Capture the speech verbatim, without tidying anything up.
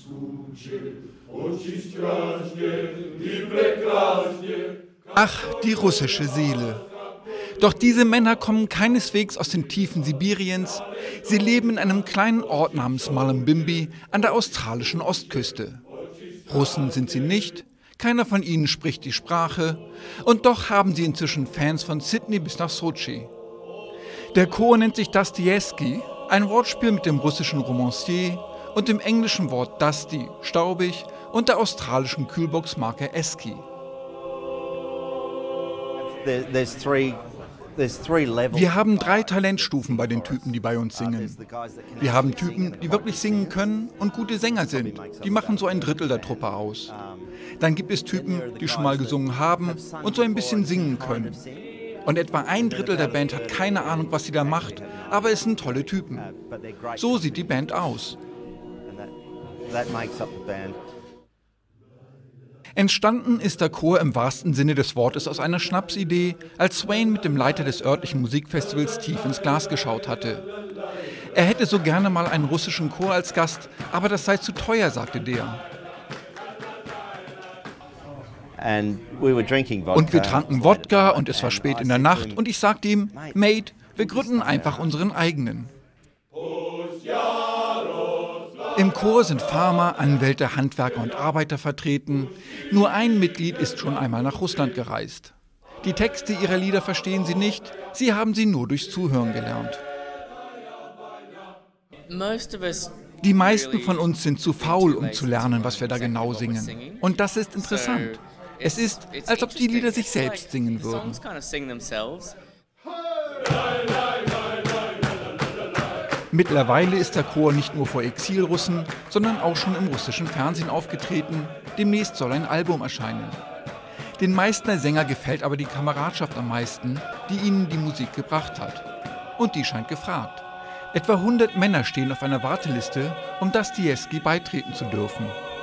Ach, die russische Seele. Doch diese Männer kommen keineswegs aus den Tiefen Sibiriens. Sie leben in einem kleinen Ort namens Mullumbimby an der australischen Ostküste. Russen sind sie nicht, keiner von ihnen spricht die Sprache und doch haben sie inzwischen Fans von Sydney bis nach Sochi. Der Chor nennt sich Dostojewski, ein Wortspiel mit dem russischen Romancier und dem englischen Wort Dusty, staubig, und der australischen Kühlboxmarke Esky. Wir haben drei Talentstufen bei den Typen, die bei uns singen. Wir haben Typen, die wirklich singen können und gute Sänger sind. Die machen so ein Drittel der Truppe aus. Dann gibt es Typen, die schon mal gesungen haben und so ein bisschen singen können. Und etwa ein Drittel der Band hat keine Ahnung, was sie da macht, aber es sind tolle Typen. So sieht die Band aus. Entstanden ist der Chor im wahrsten Sinne des Wortes aus einer Schnapsidee, als Swain mit dem Leiter des örtlichen Musikfestivals tief ins Glas geschaut hatte. Er hätte so gerne mal einen russischen Chor als Gast, aber das sei zu teuer, sagte der. Und wir tranken Wodka und es war spät in der Nacht und ich sagte ihm, Mate, wir gründen einfach unseren eigenen. Im Chor sind Farmer, Anwälte, Handwerker und Arbeiter vertreten. Nur ein Mitglied ist schon einmal nach Russland gereist. Die Texte ihrer Lieder verstehen sie nicht, sie haben sie nur durchs Zuhören gelernt. Die meisten von uns sind zu faul, um zu lernen, was wir da genau singen. Und das ist interessant. Es ist, als ob die Lieder sich selbst singen würden. Mittlerweile ist der Chor nicht nur vor Exilrussen, sondern auch schon im russischen Fernsehen aufgetreten. Demnächst soll ein Album erscheinen. Den meisten der Sänger gefällt aber die Kameradschaft am meisten, die ihnen die Musik gebracht hat. Und die scheint gefragt. Etwa hundert Männer stehen auf einer Warteliste, um Dostojewski beitreten zu dürfen.